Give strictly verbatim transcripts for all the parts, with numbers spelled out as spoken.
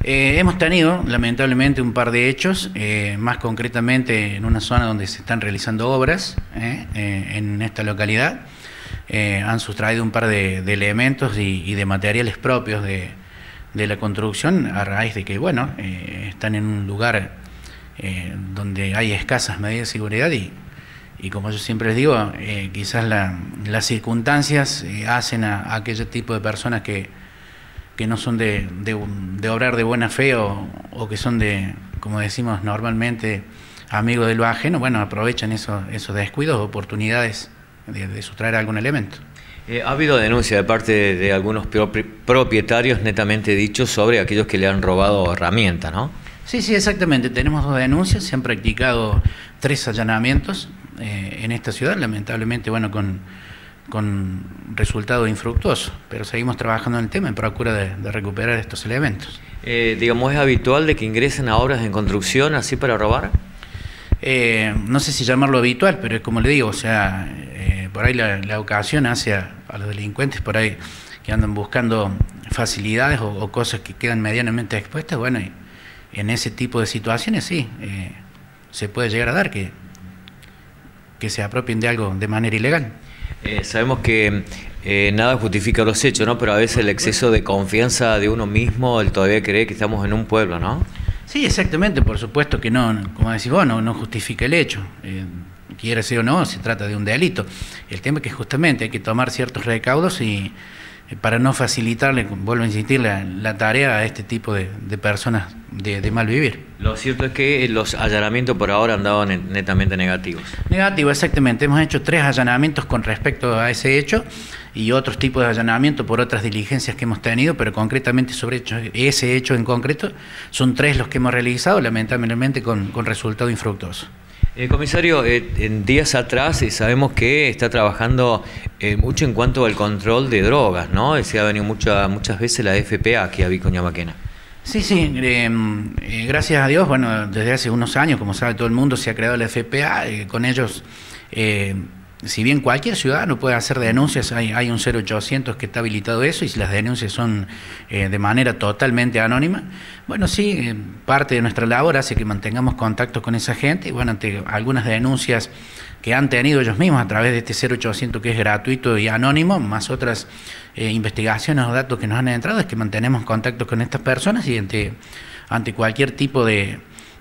Eh, hemos tenido, lamentablemente, un par de hechos, eh, más concretamente en una zona donde se están realizando obras, eh, eh, en esta localidad. Eh, han sustraído un par de, de elementos y, y de materiales propios de, de la construcción a raíz de que, bueno, eh, están en un lugar eh, donde hay escasas medidas de seguridad y, y como yo siempre les digo, eh, quizás la, las circunstancias eh, hacen a, a aquel tipo de personas que que no son de, de, de obrar de buena fe o, o que son de, como decimos normalmente, amigos de lo ajeno, bueno, aprovechan esos, esos descuidos, oportunidades de, de sustraer algún elemento. Eh, ha habido denuncia de parte de, de algunos propietarios, netamente dichos, sobre aquellos que le han robado herramientas, ¿no? Sí, sí, exactamente. Tenemos dos denuncias, se han practicado tres allanamientos eh, en esta ciudad, lamentablemente, bueno, con... con resultado infructuoso, pero seguimos trabajando en el tema en procura de, de recuperar estos elementos. Eh, digamos, ¿es habitual de que ingresen a obras en construcción así para robar? Eh, no sé si llamarlo habitual, pero es como le digo, o sea, eh, por ahí la, la ocasión hace a, a los delincuentes por ahí que andan buscando facilidades o, o cosas que quedan medianamente expuestas, bueno, y en ese tipo de situaciones sí, eh, se puede llegar a dar que, que se apropien de algo de manera ilegal. Eh, sabemos que eh, nada justifica los hechos, ¿no? Pero a veces el exceso de confianza de uno mismo, él todavía cree que estamos en un pueblo, ¿no? Sí, exactamente, por supuesto que no, como decís vos, no, no justifica el hecho. Eh, quiera ser o no, se trata de un delito. El tema es que justamente hay que tomar ciertos recaudos y eh, para no facilitarle, vuelvo a insistir, la, la tarea a este tipo de, de personas de, de mal vivir. Lo cierto es que los allanamientos por ahora han dado netamente negativos. Negativo, exactamente. Hemos hecho tres allanamientos con respecto a ese hecho y otros tipos de allanamientos por otras diligencias que hemos tenido, pero concretamente sobre hecho, ese hecho en concreto, son tres los que hemos realizado, lamentablemente con, con resultado infructuoso. Eh, comisario, eh, en días atrás eh, sabemos que está trabajando eh, mucho en cuanto al control de drogas, ¿no? Se ha venido mucha, muchas veces la F P A aquí a Vicuña Maquena. Sí, sí, eh, eh, gracias a Dios, bueno, desde hace unos años, como sabe todo el mundo, se ha creado la F P A, eh, con ellos, eh, si bien cualquier ciudadano puede hacer denuncias, hay, hay un cero ochocientos que está habilitado eso, y si las denuncias son eh, de manera totalmente anónima, bueno, sí, eh, parte de nuestra labor hace que mantengamos contacto con esa gente, y bueno, ante algunas denuncias que han tenido ellos mismos a través de este cero ochocientos que es gratuito y anónimo, más otras eh, investigaciones o datos que nos han entrado, es que mantenemos contacto con estas personas y ante, ante cualquier tipo de,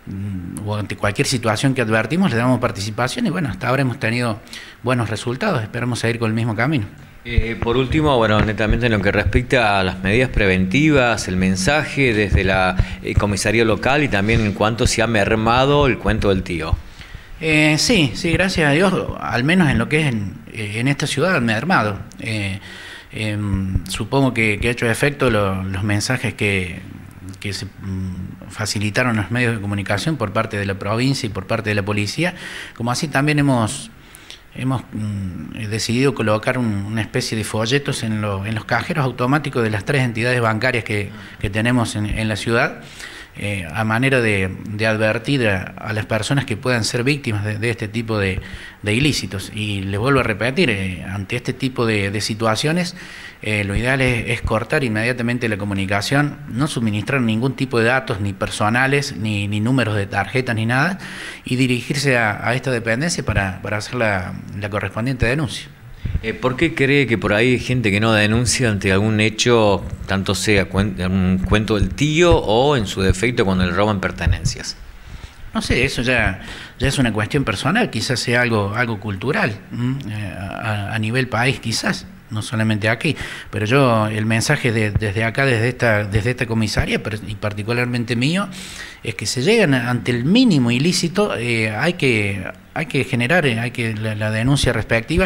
o ante cualquier situación que advertimos le damos participación y bueno, hasta ahora hemos tenido buenos resultados, esperamos seguir con el mismo camino. Eh, por último, bueno, netamente en lo que respecta a las medidas preventivas, el mensaje desde la eh, comisaría local y también en cuanto se ha mermado el cuento del tío. Eh, sí, sí, gracias a Dios, al menos en lo que es en, en esta ciudad me ha armado. Eh, eh, supongo que, que ha hecho efecto lo, los mensajes que, que se mm, facilitaron los medios de comunicación por parte de la provincia y por parte de la policía, como así también hemos, hemos mm, decidido colocar un, una especie de folletos en, lo, en los cajeros automáticos de las tres entidades bancarias que, que tenemos en, en la ciudad. Eh, a manera de, de advertir a, a las personas que puedan ser víctimas de, de este tipo de, de ilícitos. Y les vuelvo a repetir, eh, ante este tipo de, de situaciones, eh, lo ideal es, es cortar inmediatamente la comunicación, no suministrar ningún tipo de datos, ni personales, ni, ni números de tarjetas, ni nada, y dirigirse a, a esta dependencia para, para hacer la, la correspondiente denuncia. Eh, ¿Por qué cree que por ahí hay gente que no denuncia ante algún hecho, tanto sea un cuento del tío o en su defecto cuando le roban pertenencias? No sé, eso ya, ya es una cuestión personal, quizás sea algo, algo cultural, ¿eh? a, a nivel país quizás, no solamente aquí, pero yo el mensaje de, desde acá, desde esta, desde esta comisaria, y particularmente mío, es que se llegan ante el mínimo ilícito, eh, hay que, hay que generar hay que la, la denuncia respectiva.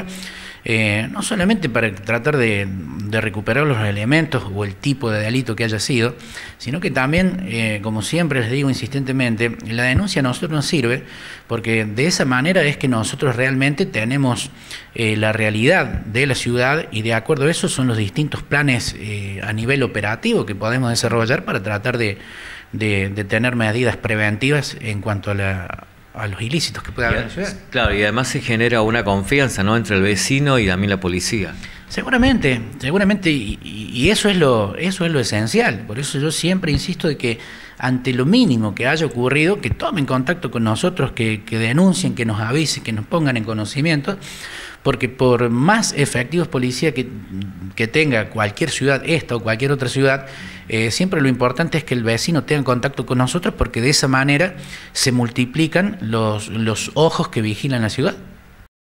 Eh, no solamente para tratar de, de recuperar los elementos o el tipo de delito que haya sido, sino que también, eh, como siempre les digo insistentemente, la denuncia a nosotros nos sirve porque de esa manera es que nosotros realmente tenemos eh, la realidad de la ciudad y de acuerdo a eso son los distintos planes eh, a nivel operativo que podemos desarrollar para tratar de, de, de tener medidas preventivas en cuanto a la... a los ilícitos que pueda haber en la ciudad. Claro, y además se genera una confianza, ¿no?, entre el vecino y también la policía. Seguramente, seguramente, y, y eso es lo, eso es lo esencial. Por eso yo siempre insisto de que ante lo mínimo que haya ocurrido, que tomen contacto con nosotros, que, que denuncien, que nos avisen, que nos pongan en conocimiento, porque por más efectivos policías que, que tenga cualquier ciudad, esta o cualquier otra ciudad, eh, siempre lo importante es que el vecino tenga contacto con nosotros, porque de esa manera se multiplican los, los ojos que vigilan la ciudad.